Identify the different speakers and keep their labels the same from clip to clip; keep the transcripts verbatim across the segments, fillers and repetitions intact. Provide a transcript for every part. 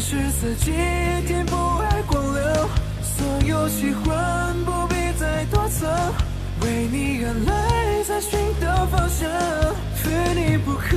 Speaker 1: 是四季，填不爱光流，所有喜欢不必再多层，为你而来，在寻找方向，非你不可。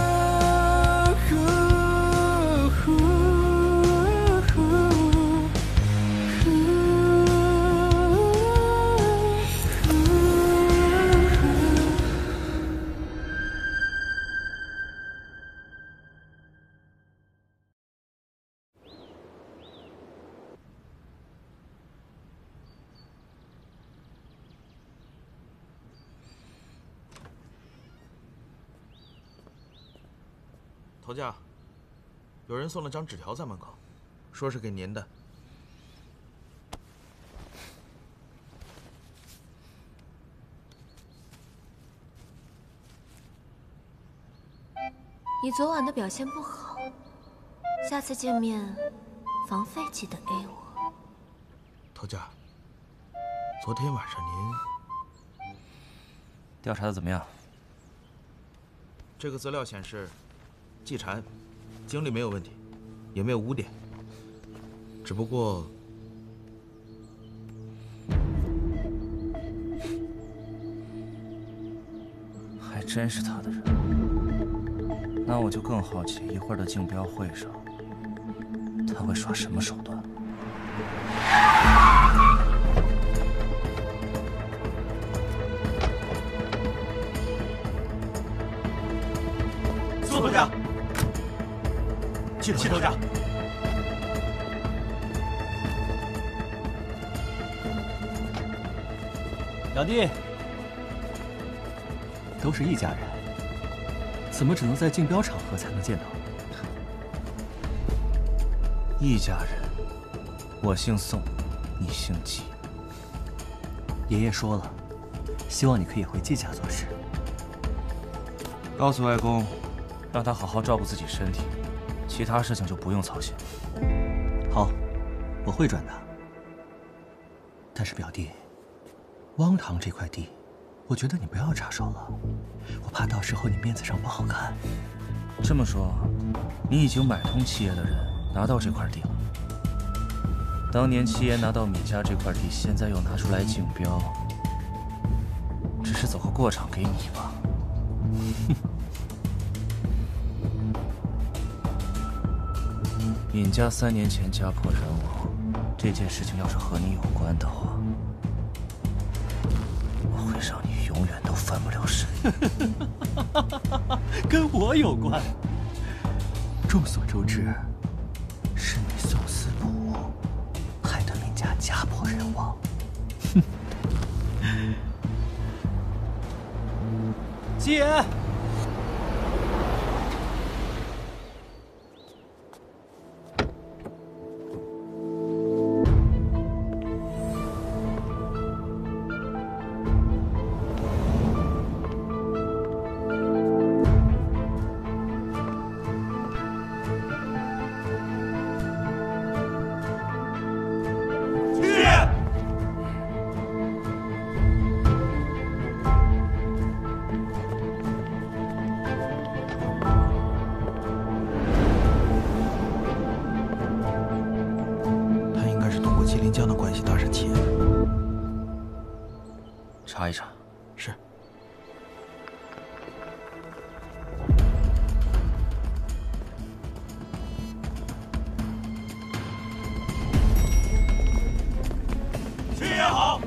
Speaker 2: 头家，有人送了张纸条在门口，说是给您的。
Speaker 3: 你昨晚的表现不好，下次见面，房费记得 A 我。
Speaker 2: 头家，昨天晚上您
Speaker 4: 调查的怎么样？
Speaker 2: 这个资料显示。 季蝉，精力没有问题，也没有污点，只不过，
Speaker 4: 还真是他的人。那我就更好奇，一会儿的竞标会上，他会耍什么手段？
Speaker 2: 宋头家。
Speaker 5: 谢头家，
Speaker 6: 表弟，都是一家人，怎么只能在竞标场合才能见到？
Speaker 4: 一家人，我姓宋，你姓季。
Speaker 6: 爷爷说了，希望你可以回季家做事。
Speaker 4: 告诉外公，让他好好照顾自己身体。 其他事情就不用操心。
Speaker 6: 好，我会转达。但是表弟，汪堂这块地，我觉得你不要插手了，我怕到时候你面子上不好看。
Speaker 4: 这么说，你已经买通七爷的人，拿到这块地了。当年七爷拿到米家这块地，现在又拿出来竞标，只是走个过场给你吧。尹家三年前家破人亡，这件事情要是和你有关的话，我会让你永远都翻不了身。
Speaker 6: 跟我有关？众所周知，是你叟私不武，害得闵家家破人亡。七爷。
Speaker 4: 查一查。
Speaker 2: 是。
Speaker 5: 七爷好。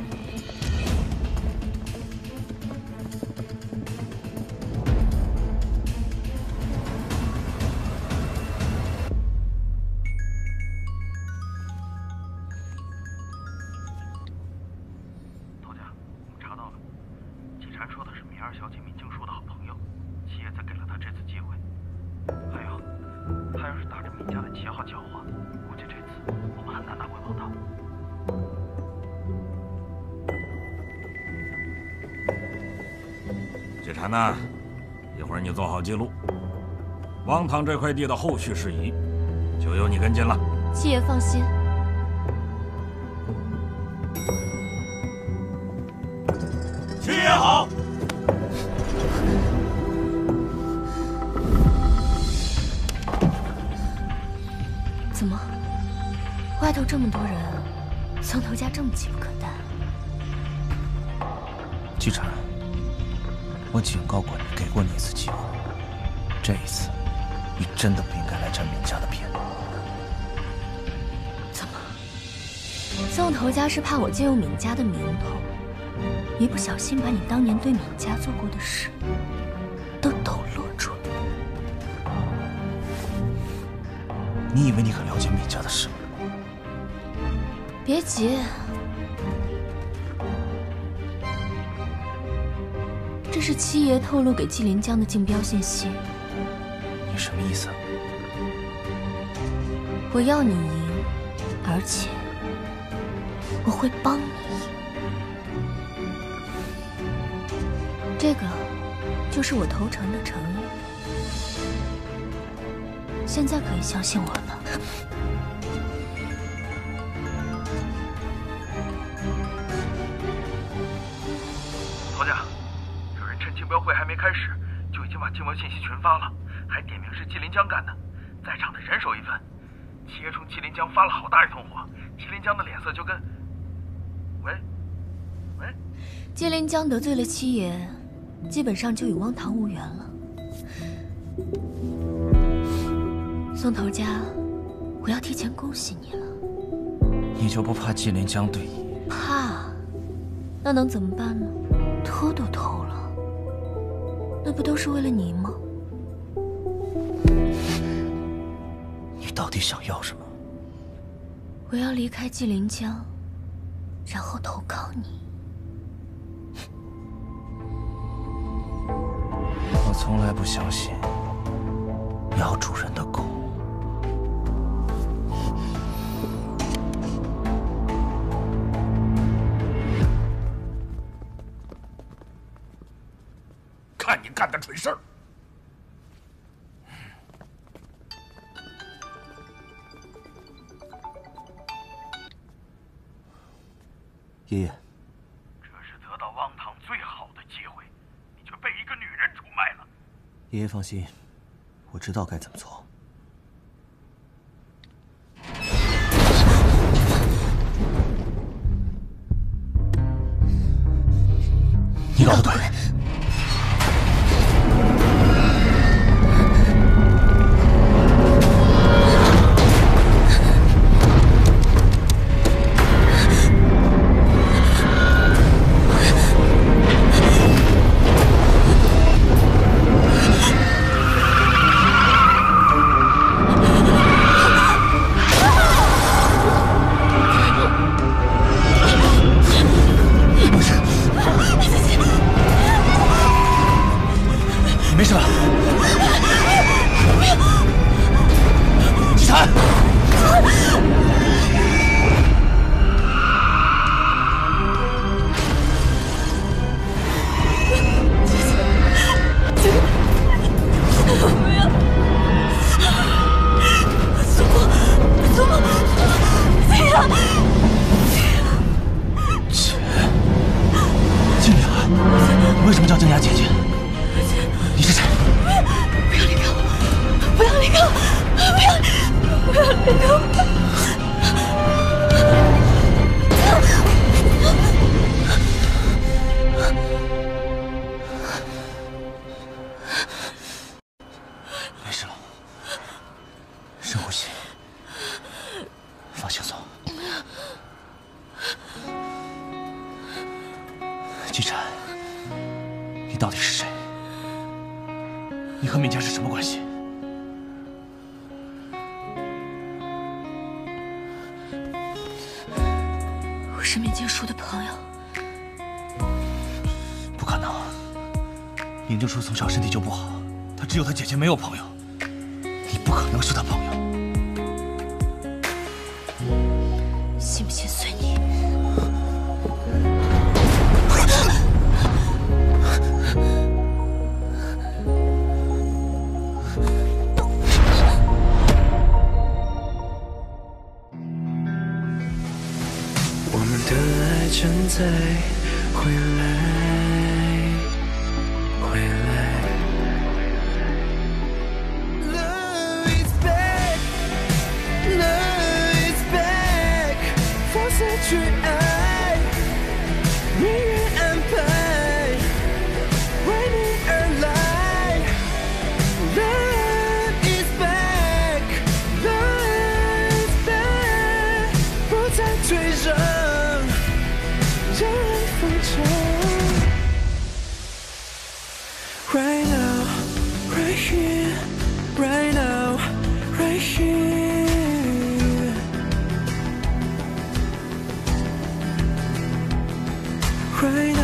Speaker 7: 季蝉呐，一会儿你做好记录，汪堂这块地的后续事宜就由你跟进了。
Speaker 3: 七爷放心。
Speaker 5: 七爷好。
Speaker 3: 怎么？ 外头这么多人，桑头家这么急不可待。
Speaker 4: 季婵，我警告过你，给过你一次机会，这一次，你真的不应该来占闵家的便宜。
Speaker 3: 怎么？桑头家是怕我借用闵家的名头，一不小心把你当年对闵家做过的事都抖落出来？
Speaker 4: 你以为你很了解闵家的事吗？
Speaker 3: 别急，这是七爷透露给纪临江的竞标信息。
Speaker 4: 你什么意思？
Speaker 3: 我要你赢，而且我会帮你赢。这个就是我投诚的诚意。现在可以相信我了。
Speaker 2: 陶家，有人趁竞标会还没开始，就已经把竞标信息群发了，还点名是纪临江干的，在场的人手一份。七爷冲纪临江发了好大一通火，纪临江的脸色就跟……喂，喂，
Speaker 3: 纪临江得罪了七爷，基本上就与汪堂无缘了。松头家，我要提前恭喜你了。
Speaker 4: 你就不怕纪临江对你？
Speaker 3: 怕，那能怎么办呢？偷都偷了，那不都是为了你吗？
Speaker 4: 你到底想要什么？
Speaker 3: 我要离开纪临江，然后投靠你。
Speaker 4: 我从来不相信咬主人的狗。
Speaker 7: 看你干的蠢事儿！
Speaker 6: 爷爷，
Speaker 5: 这是得到汪堂最好的机会，你却被一个女人出卖了。
Speaker 6: 爷爷放心，我知道该怎么做。
Speaker 4: 你搞不对。没事吧？季婵，
Speaker 3: 不要！苏沫，苏沫，这样，
Speaker 6: 姐，静雅，你为什么叫静雅姐姐？你是谁？
Speaker 3: 不要离开我！不要离开我！不要，不要离开我！
Speaker 6: 没事了，深呼吸，放轻松。季婵，你到底是谁？你和闵家是什么关系？
Speaker 3: 我是闵建书的朋友。
Speaker 6: 不可能，闵建书从小身体就不好，他只有他姐姐，没有朋友。你不可能是他朋友。
Speaker 3: 信不信随你。
Speaker 1: 我们的爱正在回来，回来。Love is back, love is back. 去爱，命运安排，为你而来。Love is back, love is back， 不再退让，让爱疯长。Right now, right here, right now, right here. Right now.